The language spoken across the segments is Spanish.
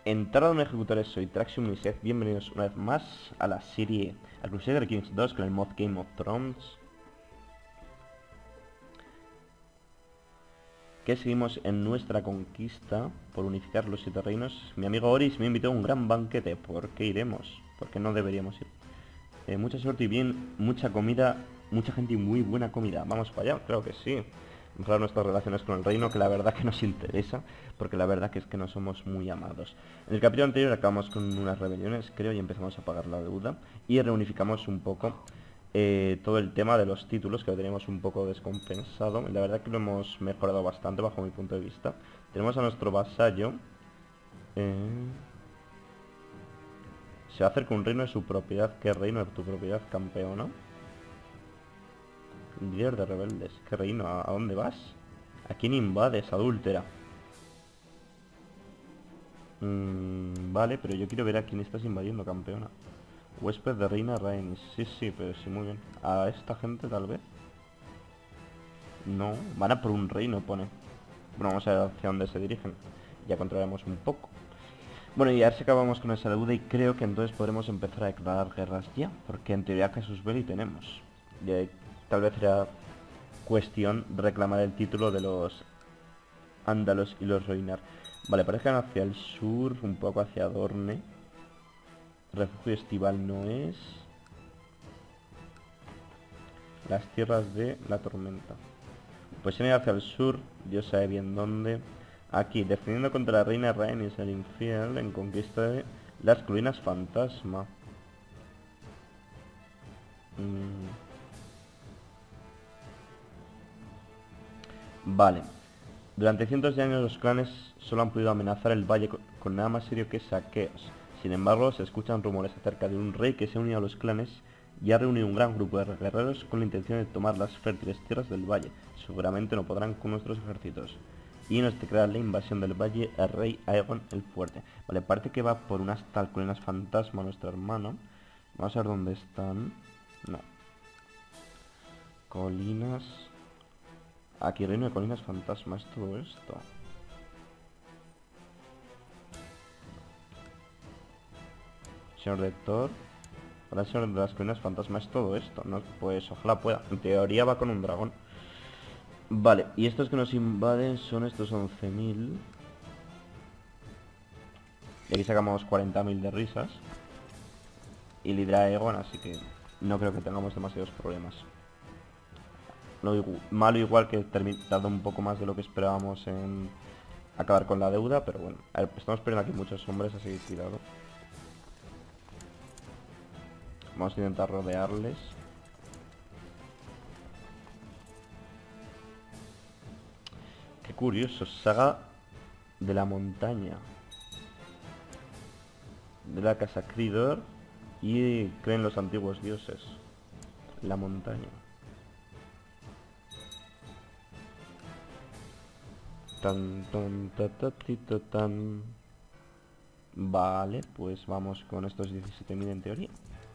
Entrada ejecutores, soy Traxium y sed bienvenidos una vez más a la serie a Crusader Kings 2 con el mod Game of Thrones. Que seguimos en nuestra conquista por unificar los 7 reinos. Mi amigo Oris me invitó a un gran banquete. ¿Por qué iremos? Porque no deberíamos ir. Mucha suerte y bien, mucha comida, mucha gente y muy buena comida. Vamos para allá, creo que sí. Mejorar nuestras relaciones con el reino, que la verdad que nos interesa, porque la verdad que es que no somos muy amados. En el capítulo anterior acabamos con unas rebeliones, creo, y empezamos a pagar la deuda. Y reunificamos un poco todo el tema de los títulos, que lo teníamos un poco descompensado. Y la verdad que lo hemos mejorado bastante bajo mi punto de vista. Tenemos a nuestro vasallo. Se va a hacer con un reino de su propiedad. ¿Qué reino de tu propiedad, campeona? Líder de rebeldes. ¿Qué reino? ¿A dónde vas? ¿A quién invades, adúltera? Vale, pero yo quiero ver a quién estás invadiendo, campeona. Huésped de reina Rhaenys. Sí, pero sí, muy bien. ¿A esta gente tal vez? No, van a por un reino, pone. Bueno, vamos a ver hacia dónde se dirigen. Ya controlaremos un poco. Bueno, y a ver si acabamos con esa deuda y creo que entonces podremos empezar a declarar guerras ya. Porque en teoría Casus Belli tenemos. Y tal vez será cuestión reclamar el título de los Ándalos y los Reinar. Vale, parece que van hacia el sur, un poco hacia Dorne. Refugio estival no es. Las tierras de la tormenta. Pues se han ido hacia el sur, Dios sabe bien dónde. Aquí, defendiendo contra la reina Rhaenys el infiel en conquista de las colinas fantasma. Vale. Durante cientos de años los clanes solo han podido amenazar el valle con nada más serio que saqueos. Sin embargo, se escuchan rumores acerca de un rey que se ha unido a los clanes y ha reunido un gran grupo de guerreros con la intención de tomar las fértiles tierras del valle. Seguramente no podrán con nuestros ejércitos. Y nos declara la invasión del valle el rey Aegon el Fuerte. Vale, parece que va por unas tal colinas fantasma nuestro hermano. Vamos a ver dónde están. No. Colinas... Aquí reino de colinas fantasma, es todo esto. Señor de Thor. Ahora señor de las colinas fantasma, es todo esto. No, pues ojalá pueda. En teoría va con un dragón. Vale, y estos que nos invaden son estos 11.000. Y aquí sacamos 40.000 de risas. Y lidera a Aegon, así que no creo que tengamos demasiados problemas. Malo igual que tardó un poco más de lo que esperábamos en acabar con la deuda, pero bueno. A ver, estamos perdiendo aquí muchos hombres, así que cuidado. Vamos a intentar rodearles. Qué curioso, saga de la montaña. De la casa Cridor. Y creen los antiguos dioses. La montaña. Tan. Vale, pues vamos con estos 17.000 en teoría.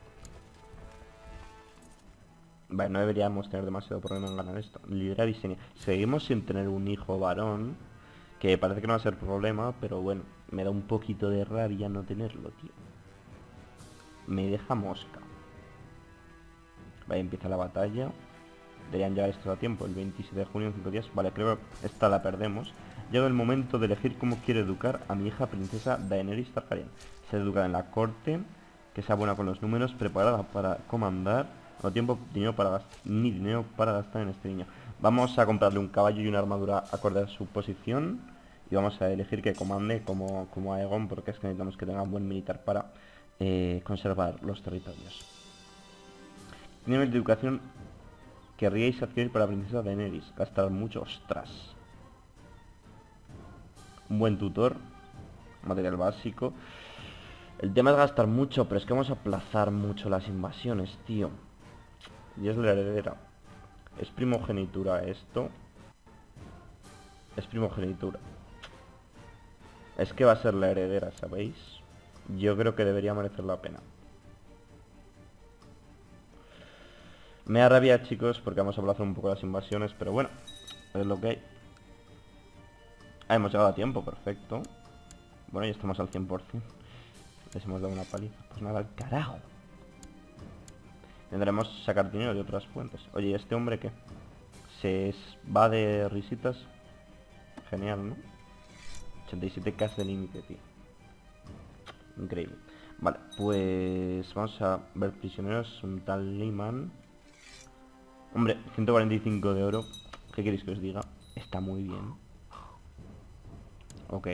Vale, no deberíamos tener demasiado problema en ganar esto. Lidera Visenya. Seguimos sin tener un hijo varón, que parece que no va a ser problema, pero bueno, me da un poquito de rabia no tenerlo, tío. Me deja mosca. Vale, empieza la batalla. Deberían llegar esto a tiempo, el 27 de junio en 5 días. Vale, creo que esta la perdemos. Llega el momento de elegir cómo quiero educar a mi hija princesa Daenerys Targaryen. Ser educada en la corte, que sea buena con los números, preparada para comandar. No tiempo ni dinero para gastar en este niño. Vamos a comprarle un caballo y una armadura acorde a su posición. Y vamos a elegir que comande como Aegon, porque es que necesitamos que tenga un buen militar para conservar los territorios. Nivel de educación querríais adquirir para la princesa Daenerys. Gastar mucho, ostras. Un buen tutor. Material básico. El tema es gastar mucho, pero es que vamos a aplazar mucho las invasiones, tío. Y es la heredera. Es primogenitura esto. Es primogenitura. Es que va a ser la heredera, ¿sabéis? Yo creo que debería merecer la pena. Me da rabia, chicos, porque vamos a aplazar un poco las invasiones, pero bueno, es lo que hay. Ah, hemos llegado a tiempo, perfecto. Bueno, ya estamos al 100%. Les hemos dado una paliza. Pues nada, al carajo. Tendremos sacar dinero de otras fuentes. Oye, ¿y este hombre qué? Va de risitas. Genial, ¿no? 87k de límite, tío. Increíble. Vale, pues vamos a ver prisioneros. Un tal Lehman. Hombre, 145 de oro. ¿Qué queréis que os diga? Está muy bien. Ok.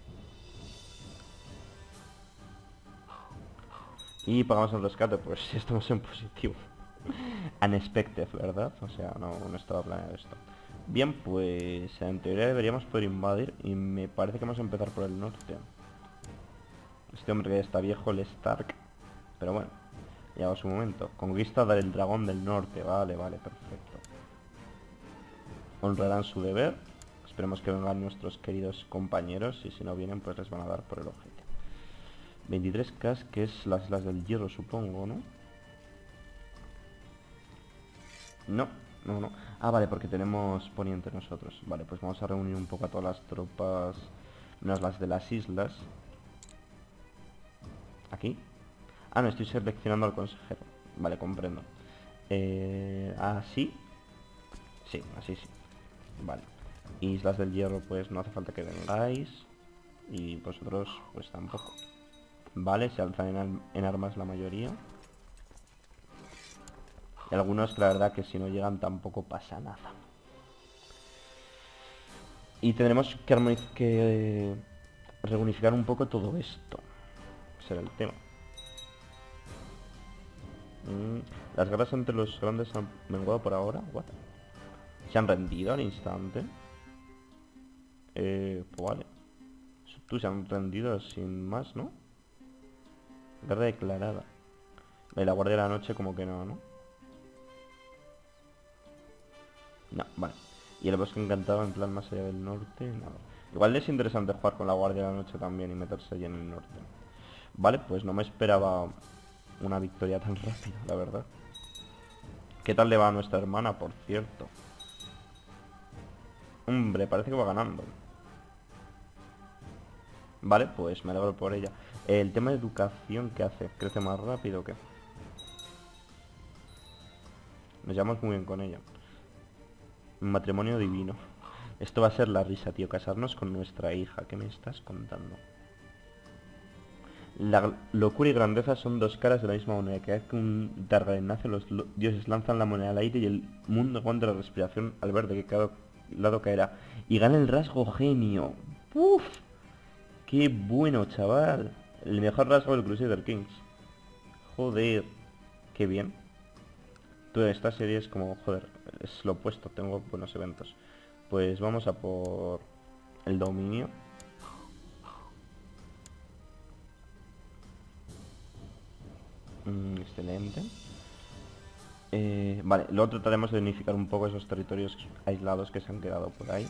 Y pagamos el rescate, pues si estamos en positivo. Unexpected, ¿verdad? O sea, no estaba planeado esto. Bien, pues en teoría deberíamos poder invadir. Y me parece que vamos a empezar por el norte. Este hombre que está viejo, el Stark. Pero bueno, ya va su momento. Conquista del dragón del norte. Vale, vale, perfecto. Honrarán su deber. Esperemos que vengan nuestros queridos compañeros. Y si no vienen, pues les van a dar por el ojete. 23k, que es las Islas del Hierro, supongo, ¿no? No. Ah, vale, porque tenemos poniente nosotros. Vale, pues vamos a reunir un poco a todas las tropas, menos las de las islas. ¿Aquí? Ah, no, estoy seleccionando al consejero. Vale, comprendo. ¿Así? Sí, así sí. Vale. Islas del Hierro, pues no hace falta que vengáis. Y vosotros, pues tampoco. Vale, se alzan en armas la mayoría. Y algunos, la verdad, que si no llegan tampoco pasa nada. Y tendremos que reunificar un poco todo esto. Será el tema. Las guerras entre los grandes han menguado por ahora. What? Se han rendido al instante. Pues vale. Tú se han rendido sin más, ¿no? Guerra declarada. La Guardia de la Noche como que no, ¿no? No, vale. Y el bosque encantado en plan más allá del norte, nada. Igual es interesante jugar con la Guardia de la Noche también y meterse allí en el norte. Vale, pues no me esperaba una victoria tan rápida, la verdad. ¿Qué tal le va a nuestra hermana, por cierto? Hombre, parece que va ganando. Vale, pues me alegro por ella. El tema de educación, ¿qué hace? ¿Crece más rápido o qué? Nos llevamos muy bien con ella. Un matrimonio divino. Esto va a ser la risa, tío. Casarnos con nuestra hija. ¿Qué me estás contando? La locura y grandeza son dos caras de la misma moneda. Cada vez que un Targaryen nace, los dioses lanzan la moneda al aire y el mundo aguanta la respiración al ver de qué lado caerá. Y gana el rasgo genio. ¡Uf! ¡Qué bueno, chaval! El mejor rasgo del Crusader Kings. Joder. ¡Qué bien! Toda esta serie es como, joder, es lo opuesto. Tengo buenos eventos. Pues vamos a por el dominio. Excelente. Vale, luego trataremos de unificar un poco esos territorios aislados que se han quedado por ahí.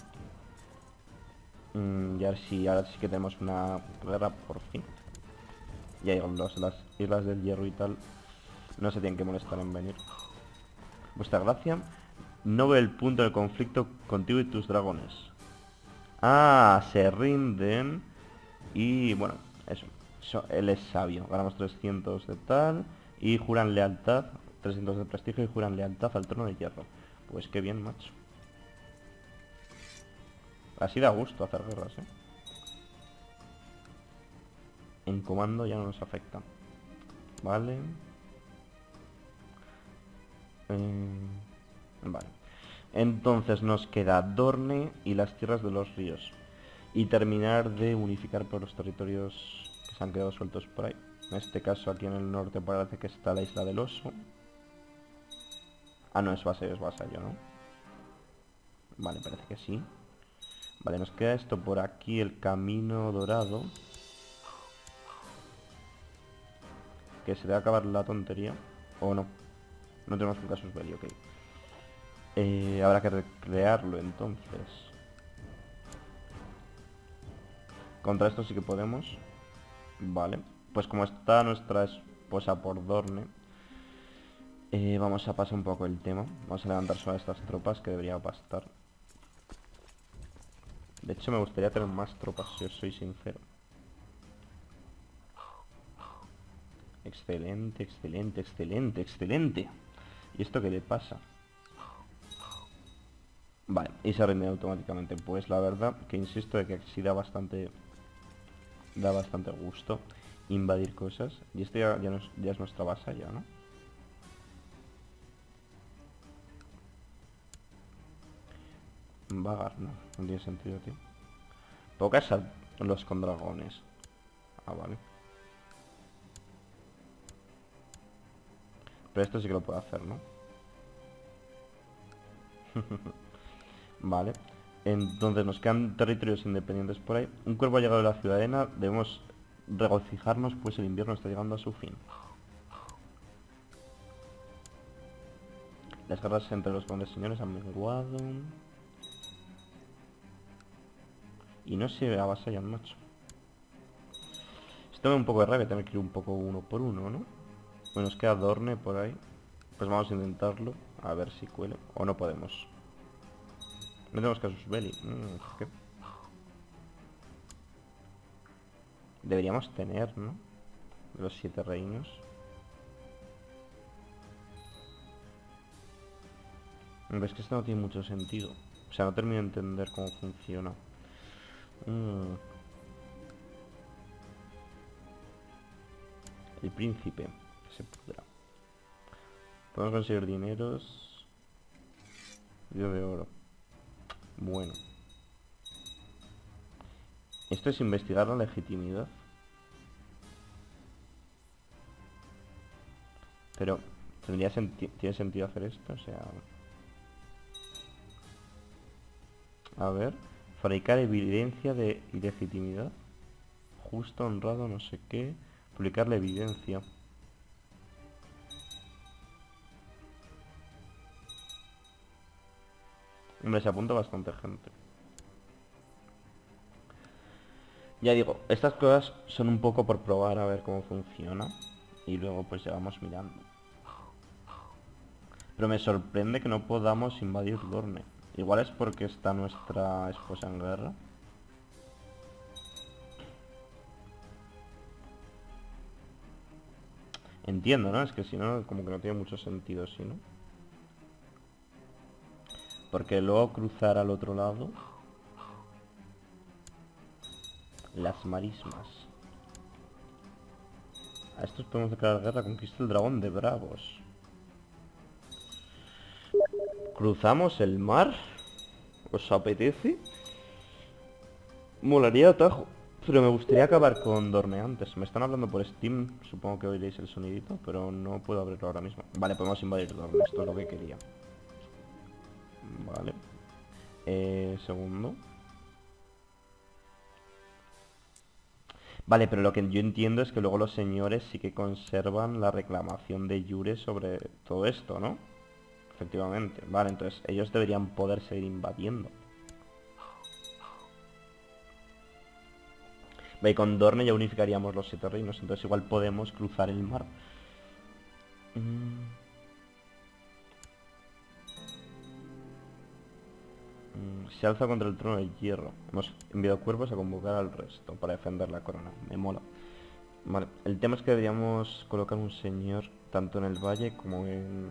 Y a ver si ahora sí que tenemos una guerra por fin. Y ahí las Islas del Hierro y tal no se tienen que molestar en venir. Vuestra gracia, no ve el punto del conflicto contigo y tus dragones. Ah, se rinden. Y bueno, eso, él es sabio. Ganamos 300 de tal. Y juran lealtad. 300 de prestigio y juran lealtad al trono de hierro. Pues qué bien, macho. Así da gusto hacer guerras, ¿eh? En comando ya no nos afecta. Vale. Vale. Entonces nos queda Dorne y las tierras de los ríos. Y terminar de unificar por los territorios que se han quedado sueltos por ahí. En este caso aquí en el norte parece que está la isla del oso. Ah, no, es vasallo, ¿no? Vale, parece que sí. Vale, nos queda esto por aquí, el camino dorado. Que se debe acabar la tontería. ¿O no? No tenemos un casus belli, ok. Habrá que recrearlo entonces. Contra esto sí que podemos. Vale. Pues como está nuestra esposa por Dorne, vamos a pasar un poco el tema. Vamos a levantar solo estas tropas que debería bastar. De hecho me gustaría tener más tropas, si os soy sincero. Excelente, excelente, excelente, excelente. ¿Y esto qué le pasa? Vale, y se rinde automáticamente. Pues la verdad que insisto de que sí da bastante gusto invadir cosas. Y esto ya es nuestra base ya, ¿no? Vagar, no tiene sentido, tío. Pocas a los con dragones. Ah, vale. Pero esto sí que lo puedo hacer, ¿no? Vale. Entonces nos quedan territorios independientes por ahí. Un cuervo ha llegado a la ciudadela. Debemos regocijarnos, pues el invierno está llegando a su fin. Las guerras entre los grandes señores han menguado. Y no se avasallan, macho. Esto me da un poco de rabia tener que ir un poco uno por uno, ¿no? Bueno, nos queda Dorne por ahí. Pues vamos a intentarlo. A ver si cuele. O no podemos. No tenemos casus belli. ¿Qué? Deberíamos tener, ¿no? Los 7 reinos. Es que esto no tiene mucho sentido. O sea, no termino de entender cómo funciona. El príncipe. Que se pudra. Podemos conseguir dineros. Río de oro. Bueno. Esto es investigar la legitimidad. Pero, ¿tiene sentido hacer esto? O sea... A ver... Fabricar evidencia de ilegitimidad. Justo, honrado, no sé qué. Publicar la evidencia. Hombre, se apunta bastante gente. Ya digo, estas cosas son un poco por probar a ver cómo funciona. Y luego pues ya vamos mirando. Pero me sorprende que no podamos invadir Dorne. Igual es porque está nuestra esposa en guerra. Entiendo, ¿no? Es que si no, como que no tiene mucho sentido, ¿sí, no? Porque luego cruzar al otro lado... Las marismas. A estos podemos declarar guerra. Conquista el dragón de Bravos. ¿Cruzamos el mar? ¿Os apetece? Molaría atajo. Pero me gustaría acabar con Dorne antes. Me están hablando por Steam. Supongo que oiréis el sonidito. Pero no puedo abrirlo ahora mismo. Vale, podemos invadir Dorne. Esto es lo que quería. Vale. Segundo. Vale, pero lo que yo entiendo es que luego los señores sí que conservan la reclamación de jure sobre todo esto, ¿no? Efectivamente. Vale, entonces ellos deberían poder seguir invadiendo. Vale, y con Dorne ya unificaríamos los 7 reinos, entonces igual podemos cruzar el mar. Se alza contra el trono de hierro. Hemos enviado cuervos a convocar al resto para defender la corona. Me mola. Vale, el tema es que deberíamos colocar un señor tanto en el valle como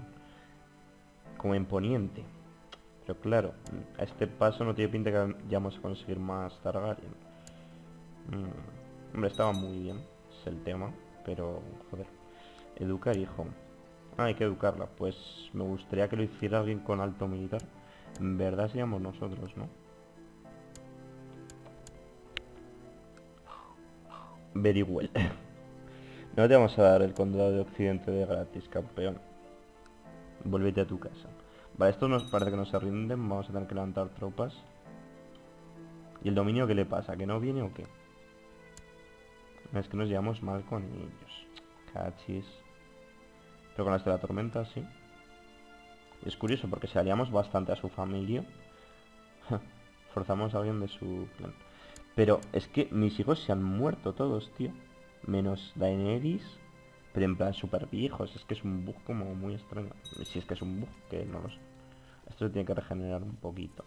en Poniente. Pero claro, a este paso no tiene pinta que vayamos a conseguir más Targaryen. Hombre, estaba muy bien, es el tema, pero joder. Educar hijo. Ah, hay que educarla. Pues me gustaría que lo hiciera alguien con alto militar. En verdad seríamos nosotros, ¿no? Very well. No te vamos a dar el condado de Occidente de gratis, campeón. Vuélvete a tu casa. Vale, esto nos parece que no se rinden. Vamos a tener que levantar tropas. ¿Y el dominio qué le pasa? ¿Que no viene o qué? Es que nos llevamos mal con ellos. Cachis. Pero con las de la tormenta, sí. Es curioso porque si aliamos bastante a su familia, forzamos a alguien de su clan. Pero es que mis hijos se han muerto todos, tío. Menos Daenerys. Pero en plan súper viejos. Es que es un bug como muy extraño. Si es que es un bug, que no lo sé. Esto se tiene que regenerar un poquito.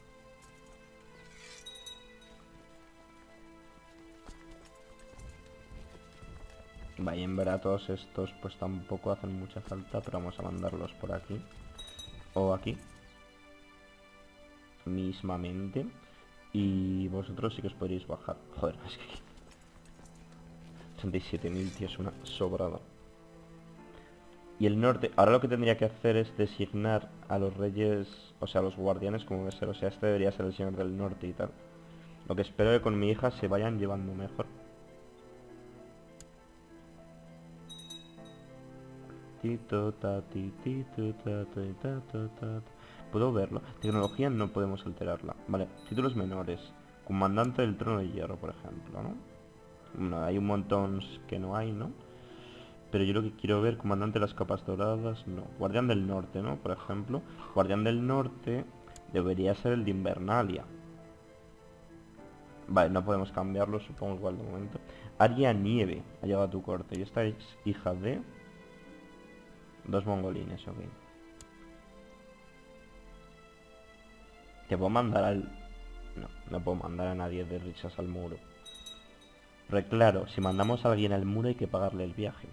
Vaya, en verdad todos estos pues tampoco hacen mucha falta, pero vamos a mandarlos por aquí. O aquí. Mismamente. Y vosotros sí que os podréis bajar. Joder, es que 37.000, tío, es una sobrada. Y el norte, ahora lo que tendría que hacer es designar a los reyes, o sea, a los guardianes como debe ser. O sea, este debería ser el señor del norte y tal. Lo que espero es que con mi hija se vayan llevando mejor. Tito, ta, ti, tito, ta, ti, ta, ta, ta. Puedo verlo. Tecnología no podemos alterarla. Vale, títulos menores. Comandante del trono de hierro, por ejemplo, ¿no? Bueno, hay un montón que no hay, ¿no? Pero yo lo que quiero ver, comandante de las capas doradas, no. Guardián del norte, ¿no? Por ejemplo. Guardián del norte debería ser el de Invernalia. Vale, no podemos cambiarlo, supongo igual de momento. Aria Nieve ha llegado a tu corte. Y esta es hija de... Dos mongolines, ok. Te puedo mandar al... No, no puedo mandar a nadie de risas al muro. Pero claro, si mandamos a alguien al muro hay que pagarle el viaje.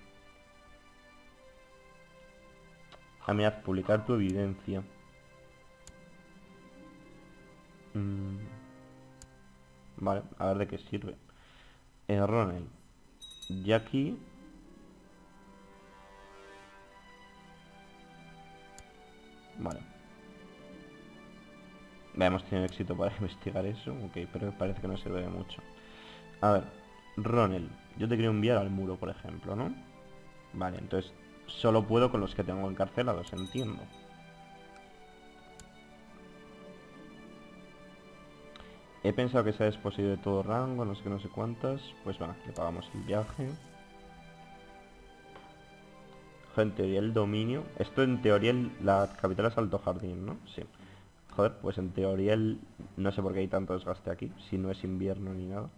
Mirad, publicar tu evidencia. Vale, a ver de qué sirve. Ronald. Jackie. Vale. Hemos tenido éxito para investigar eso. Ok, pero parece que no sirve de mucho. A ver, Ronald. Yo te quiero enviar al muro, por ejemplo, ¿no? Vale, entonces solo puedo con los que tengo encarcelados, entiendo. He pensado que sea desposible de todo rango, no sé qué, no sé cuántas. Pues va, le pagamos el viaje. En teoría el dominio. Esto en teoría la capital es Alto Jardín, ¿no? Sí. Joder, pues en teoría el... No sé por qué hay tanto desgaste aquí, si no es invierno ni nada.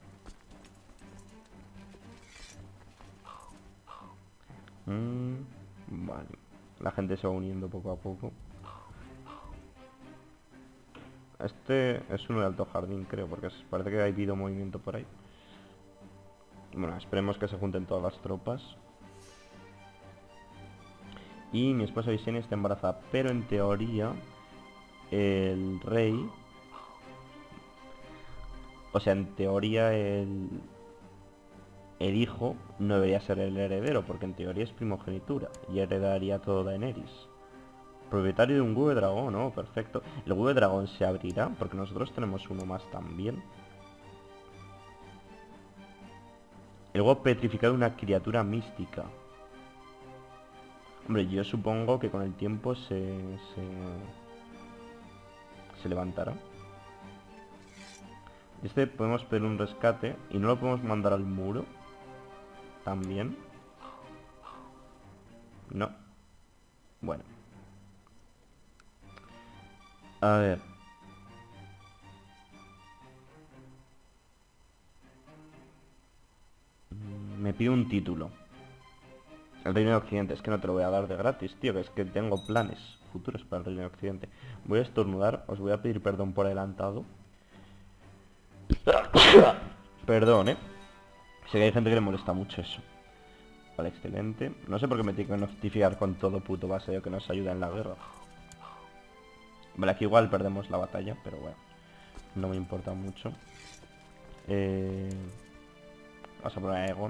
Vale. La gente se va uniendo poco a poco. Este es uno de Alto Jardín, creo, porque parece que ha habido movimiento por ahí. Bueno, esperemos que se junten todas las tropas. Y mi esposa Visenya está embarazada, pero en teoría el rey... O sea, en teoría el hijo no debería ser el heredero, porque en teoría es primogenitura y heredaría todo Daenerys. Propietario de un huevo de dragón, ¿no? Perfecto. ¿El huevo de dragón se abrirá? Porque nosotros tenemos uno más también. El huevo petrificado de una criatura mística. Hombre, yo supongo que con el tiempo se levantará. Este podemos pedir un rescate y no lo podemos mandar al muro. También. No. Bueno. A ver. Me pide un título. El Reino de Occidente. Es que no te lo voy a dar de gratis, tío. Que es que tengo planes futuros para el Reino de Occidente. Voy a estornudar. Os voy a pedir perdón por adelantado. Perdón, ¿eh? Sé que hay gente que le molesta mucho eso. Vale, excelente. No sé por qué me tengo que notificar con todo puto vasallo que nos ayuda en la guerra. Vale, aquí igual perdemos la batalla, pero bueno. No me importa mucho. Vamos a poner a Aegon.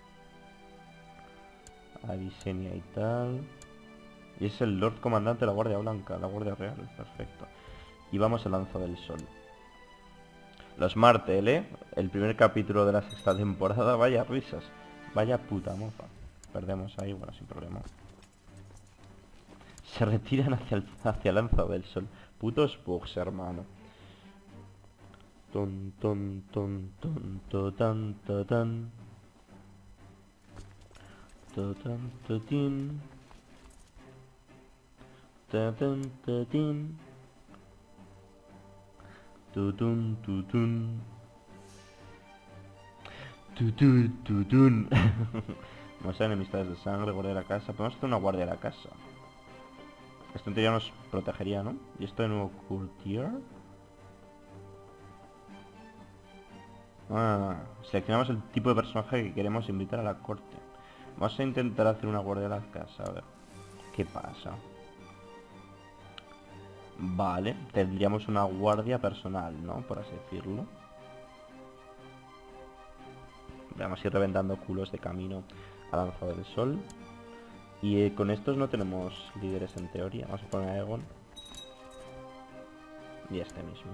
A Visenya y tal. Y es el Lord Comandante de la Guardia Blanca, la Guardia Real. Perfecto. Y vamos al Lanza del Sol. Los Martel, ¿eh? El primer capítulo de la sexta temporada. Vaya risas. Vaya puta mofa. Perdemos ahí, bueno, sin problema. Se retiran hacia el Lanza del Sol. Putos bugs, hermano. Ton, ton, ton, ton, ton, tan, tan, tan. Tan, tan, tan, tan. Tutun, tutun. Tutun, tutun. No sean enemistades de sangre, guardia de la casa. Podemos hacer una guardia de la casa. Esto en teoría nos protegería, ¿no? Y esto de nuevo Courtier. Seleccionamos el tipo de personaje que queremos invitar a la corte. Vamos a intentar hacer una guardia de la casa, a ver qué pasa. Vale, tendríamos una guardia personal, ¿no? Por así decirlo. Vamos a ir reventando culos de camino a Lanza del Sol. Y con estos no tenemos líderes en teoría. Vamos a poner a Egon. Y este mismo.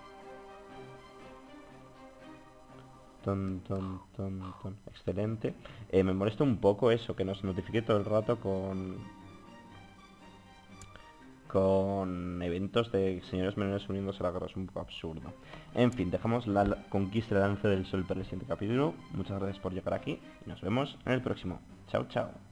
Ton. Excelente. Me molesta un poco eso, que nos notifique todo el rato con eventos de señores menores uniéndose a la guerra. Es un poco absurdo. En fin, dejamos la conquista de Lanza del Sol para el siguiente capítulo. Muchas gracias por llegar aquí y nos vemos en el próximo. Chao, chao.